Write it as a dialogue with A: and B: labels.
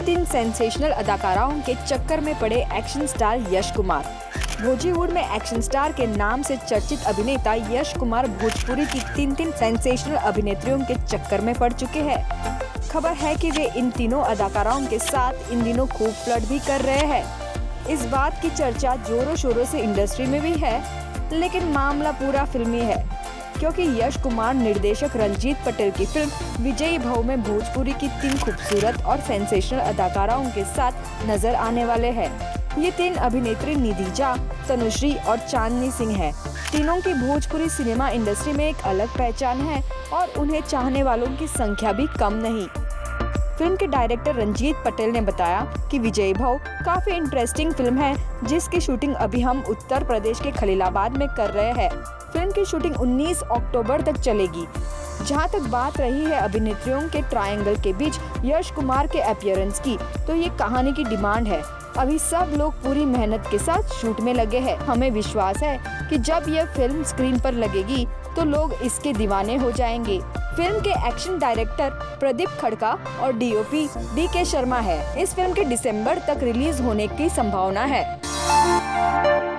A: 3 sensational अदाकाराओं के चक्कर में पड़े action star Yash Kumar. Bollywood में एक्शन स्टार के नाम से चर्चित अभिनेता यश कुमार भोजपुरी की 3 सेंसेशनल अभिनेत्रियों के चक्कर में पड़ चुके हैं। खबर है कि वे इन तीनों अदाकाराओं के साथ इन दिनों खूब फ्लर्ट भी कर रहे हैं। इस बात की चर्चा जोरों शोरों से इंडस्ट्री में भी है, लेकिन मामला पूरा फिल्मी है, क्योंकि यश कुमार निर्देशक रंजीत पटेल की फिल्म विजयी भव में भोजपुरी की 3 खूबसूरत और सेंसेशनल अदाकाराओं के साथ नजर आने वाले हैं। ये 3 अभिनेत्री निधि झा, तनुश्री और चांदनी सिंह हैं। तीनों की भोजपुरी सिनेमा इंडस्ट्री में एक अलग पहचान है और उन्हें चाहने वालों की संख्या भी कम नहीं। फिल्म के डायरेक्टर रंजीत पटेल ने बताया कि विजयी भव काफी इंटरेस्टिंग फिल्म है, जिसकी शूटिंग अभी हम उत्तर प्रदेश के खलीलाबाद में कर रहे हैं। फिल्म की शूटिंग 19 अक्टूबर तक चलेगी। जहां तक बात रही है अभिनेत्रियों के ट्रायंगल के बीच यश कुमार के अपीयरेंस की, तो ये कहानी की डिमांड है। अभी सब लोग पूरी मेहनत के साथ शूट में लगे हैं। हमें विश्वास है कि जब यह फिल्म स्क्रीन पर लगेगी तो लोग इसके दीवाने हो जाएंगे। फिल्म के एक्शन डायरेक्टर प्रदीप खड़का और डीओपी DK शर्मा है। इस फिल्म के दिसंबर तक रिलीज होने की संभावना है।